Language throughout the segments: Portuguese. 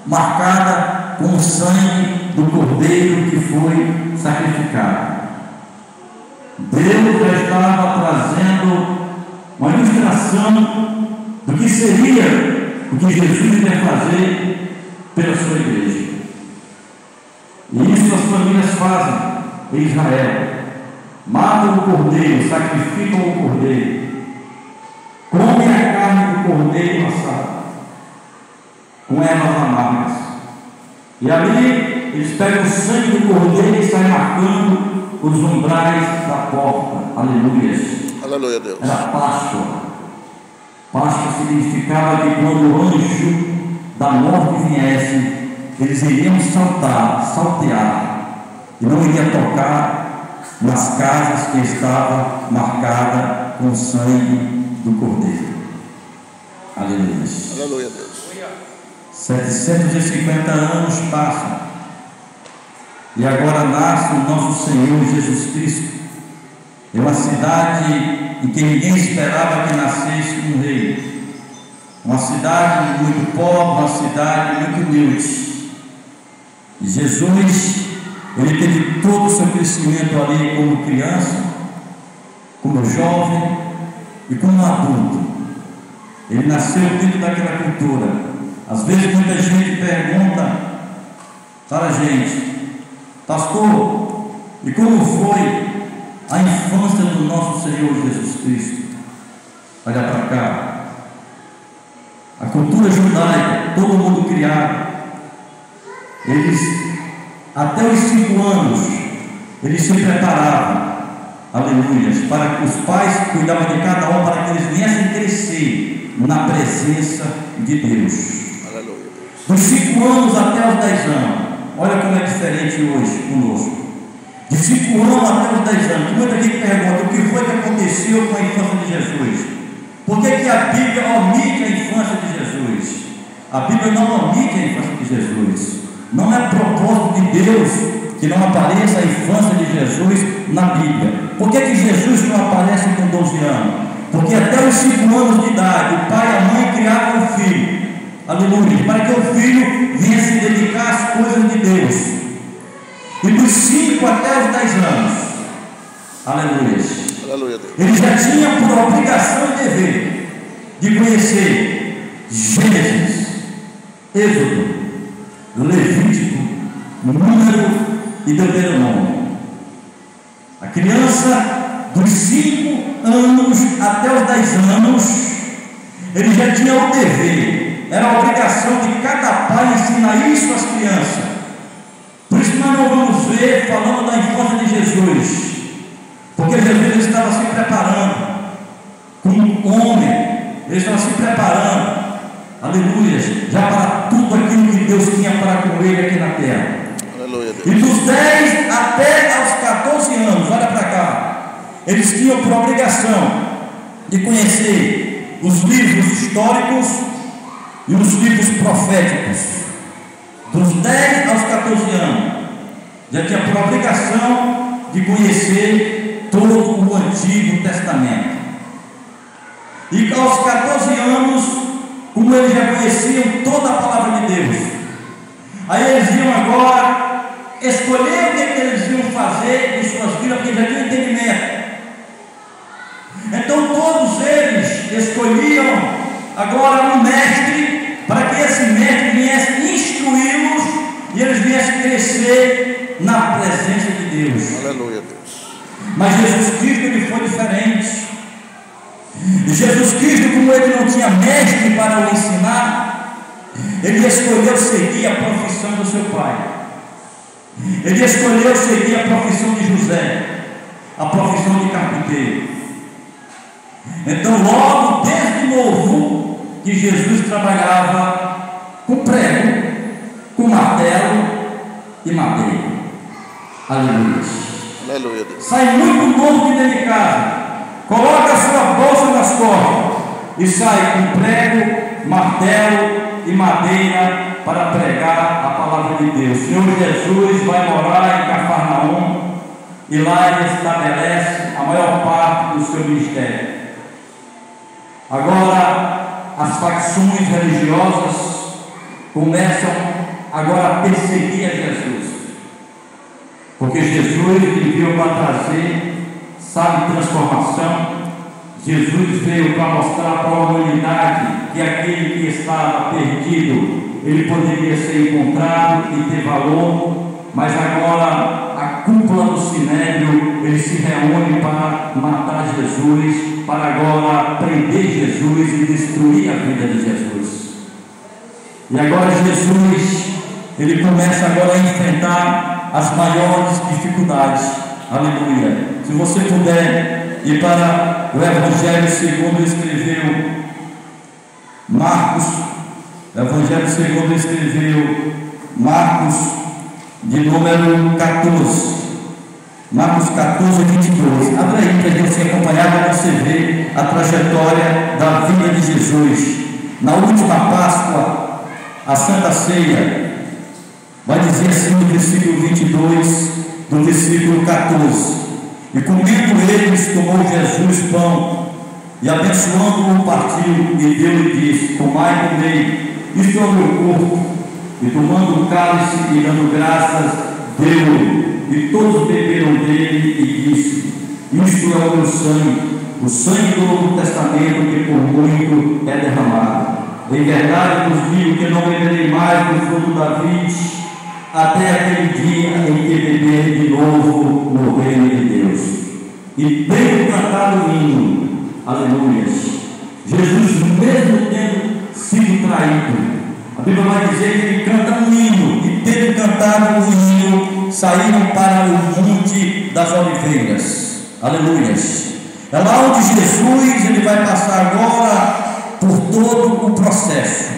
marcada com o sangue do cordeiro que foi sacrificado. Deus já estava trazendo uma ilustração do que seria o que Jesus ia fazer pela sua igreja. E isso as famílias fazem em Israel. Matam o cordeiro, sacrificam o cordeiro, comem a carne do cordeiro assado, com ervas amargas. E ali eles pegam o sangue do cordeiro e saem marcando os umbrais da porta. Aleluia. Aleluia, Deus. Era Páscoa. Páscoa significava que quando o anjo da morte viesse, eles iriam saltear, e não iria tocar nas casas que estava marcada com o sangue do cordeiro. Aleluia. Aleluia, Deus. 750 anos passam, e agora nasce o nosso Senhor Jesus Cristo. É uma cidade em que ninguém esperava que nascesse um rei. Uma cidade muito pobre, uma cidade muito humilde. E Jesus, ele teve todo o seu crescimento ali como criança, como jovem e como adulto. Ele nasceu dentro daquela cultura. Às vezes muita gente pergunta para a gente: pastor, e como foi a infância do nosso Senhor Jesus Cristo? Olha para cá. A cultura judaica, todo mundo criado, eles, até os 5 anos, eles se preparavam, aleluia, para que os pais cuidavam de cada um, para que eles viessem crescer na presença de Deus. Aleluia. Dos 5 anos até os 10 anos, olha como é diferente hoje conosco. De 5 anos até os 10 anos, muita gente pergunta o que foi que aconteceu com a infância de Jesus. Por que a Bíblia omite a infância de Jesus? A Bíblia não omite a infância de Jesus. Não é propósito de Deus que não apareça a infância de Jesus na Bíblia. Por que Jesus não aparece com 12 anos? Porque até os 5 anos de idade, o pai e a mãe criavam o filho, aleluia, para que o filho venha se dedicar às coisas de Deus. E dos 5 até os 10 anos, aleluia, Aleluia, Deus. ele já tinha por obrigação e dever de conhecer Gênesis, Êxodo, Levítico, Número e Deuteronômio. A criança dos 5 anos até os 10 anos, ele já tinha o dever, era a obrigação de cada pai ensinar isso às crianças. Por isso nós não vamos ver falando da infância de Jesus, porque Jesus estava se preparando como homem, ele estava se preparando, aleluia, já para tudo aquilo que Deus tinha para com ele aqui na terra. Aleluia, Deus. E dos 10 até aos 14 anos, olha para cá, eles tinham por obrigação de conhecer os livros históricos e os livros proféticos. Dos 10 aos 14 anos, já tinha por obrigação de conhecer todo o Antigo Testamento. E aos 14 anos, como eles já conheciam toda a palavra de Deus, aí eles iam agora escolher o que eles iam fazer em suas vidas, porque já tinham entendimento. Então todos eles escolhiam agora um mestre, para que esse mestre viesse instruí-los e eles viessem crescer na presença de Deus. Aleluia, Deus. Mas Jesus Cristo, ele foi diferente. E Jesus Cristo, como ele não tinha mestre para o ensinar, ele escolheu seguir a profissão do seu pai. Ele escolheu seguir a profissão de José, a profissão de carpinteiro. Então logo desde novo que Jesus trabalhava com prego, com martelo e madeira. Aleluia. Aleluia, Deus. Sai muito novo de dentro de casa, coloca a sua bolsa nas costas e sai com prego, martelo e madeira para pregar a palavra de Deus. O Senhor Jesus vai morar em Cafarnaum e lá ele estabelece a maior parte do seu ministério. Agora as facções religiosas começam agora perseguia Jesus, porque Jesus veio para trazer, sabe, transformação. Jesus veio para mostrar para a humanidade que aquele que estava perdido, ele poderia ser encontrado e ter valor. Mas agora a cúpula do Sinédrio, ele se reúne para matar Jesus, para agora prender Jesus e destruir a vida de Jesus. E agora Jesus, ele começa agora a enfrentar as maiores dificuldades. Aleluia. Se você puder ir para o Evangelho segundo escreveu Marcos, Evangelho segundo escreveu Marcos, de número 14, Marcos 14, 22. Abre aí para a gente acompanhar, para você ver a trajetória da vida de Jesus. Na última Páscoa, a Santa Ceia, vai dizer assim no versículo 22, do versículo 14: e comendo eles, tomou Jesus pão, e abençoando-o partiu, e deu-lhe e disse: tomai e comei, isto é o meu corpo. E tomando o cálice e dando graças, deu-lhe, e todos beberam dele, e disse: isto é o meu sangue, o sangue do Novo Testamento, que por muito é derramado. Em verdade vos digo que não beberei mais do fruto da vide, até aquele dia em que beber de novo no reino de Deus. E tendo cantado o hino, aleluia, Jesus, mesmo tendo sido traído, a Bíblia vai dizer que ele canta um hino, e tendo cantado o hino, saíram para o Monte das Oliveiras. Aleluia. É lá onde Jesus, ele vai passar agora por todo o processo.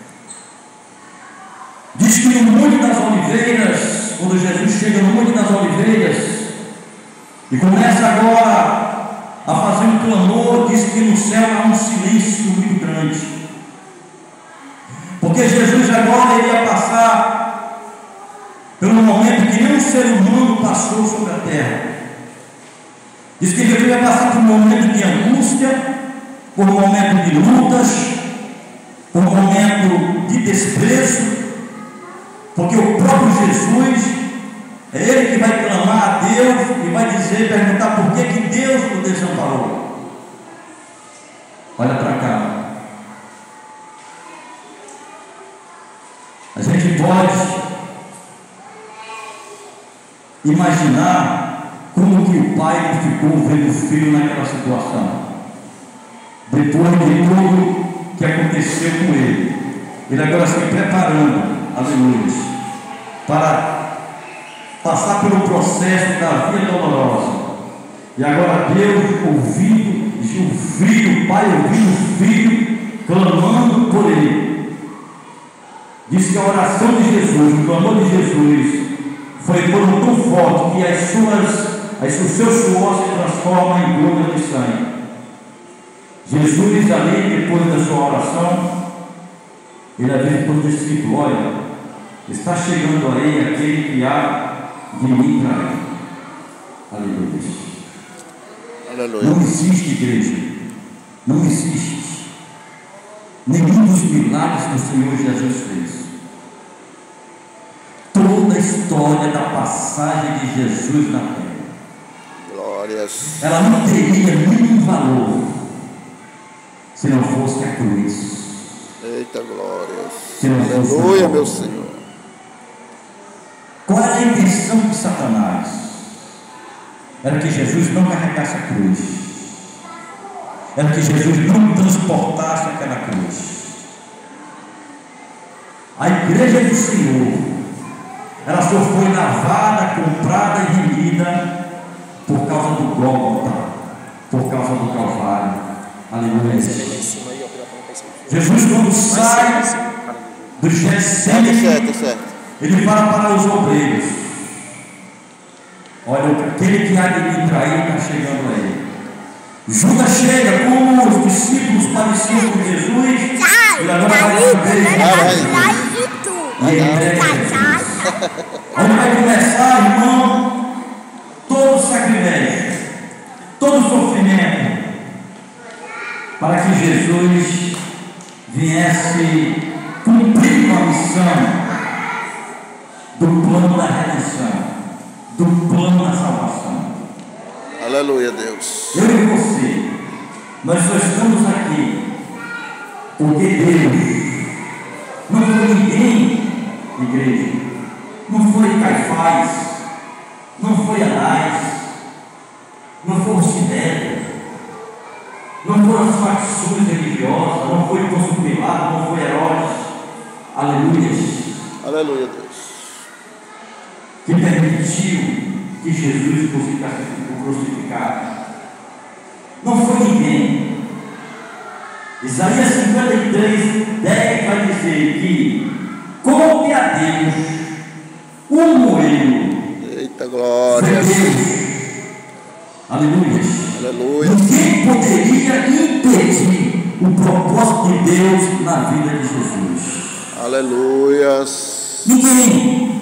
Diz que no Monte das Oliveiras, quando Jesus chega no Monte das Oliveiras e começa agora a fazer um clamor, diz que no céu há um silêncio muito grande. Porque Jesus agora iria passar pelo momento que nenhum ser humano passou sobre a terra. Diz que Jesus ia passar por um momento de angústia, por um momento de lutas, por um momento de desprezo, porque o próprio Jesus é ele que vai clamar a Deus e vai dizer, perguntar por que Deus o desamparou. Olha para cá. A gente pode imaginar como que o pai não ficou vendo o filho naquela situação. Depois de tudo que aconteceu com ele, ele agora se preparando, aleluia, para passar pelo processo da vida dolorosa. E agora Deus ouvindo, o filho, o pai ouvindo o filho, clamando por ele. Diz que a oração de Jesus, o clamor de Jesus, foi tão forte que o seu suor se transforma em gota de sangue. Jesus ali, depois da sua oração, ele avisa para os discípulos: olha, está chegando aí aquele que há de mim trair. Aleluia. Aleluia. Não existe igreja, não existe nenhum dos milagres que o Senhor Jesus fez. Toda a história da passagem de Jesus na terra, Glórias. ela não teria nenhum valor se não fosse a cruz. Eita, glórias. Se não fosse Aleluia, meu Senhor. Qual era a intenção de Satanás? Era que Jesus não carregasse a cruz, era que Jesus não transportasse aquela cruz. A igreja do Senhor, ela só foi lavada, comprada e remida por causa do Gólgota, por causa do Calvário. Aleluia. Jesus, quando sai do Getsemane, ele fala para os obreiros: olha, aquele que há de me trair está chegando aí. Judas chega, como os discípulos pareciam com Jesus, ele agora vai onde vai começar, irmão, todo o sacrilégio, todo o sofrimento, para que Jesus viesse cumprir uma missão, do plano da redenção, do plano da salvação. Aleluia, Deus. Eu e você, nós só estamos aqui porque Deus não foi ninguém, igreja, não foi Caifás, não foi Anás, não foi o Sinédrio, não foram as facções religiosas, não foi Pôncio Pilato, não foi Herodes, aleluia, Aleluia, Deus. que permitiu que Jesus fosse crucificado. Não foi ninguém. Isaías 53, 10 vai dizer que coube a Deus um moinho. Eita glória. Aleluia. Aleluia. Ninguém poderia impedir o propósito de Deus na vida de Jesus. Aleluias. Ninguém.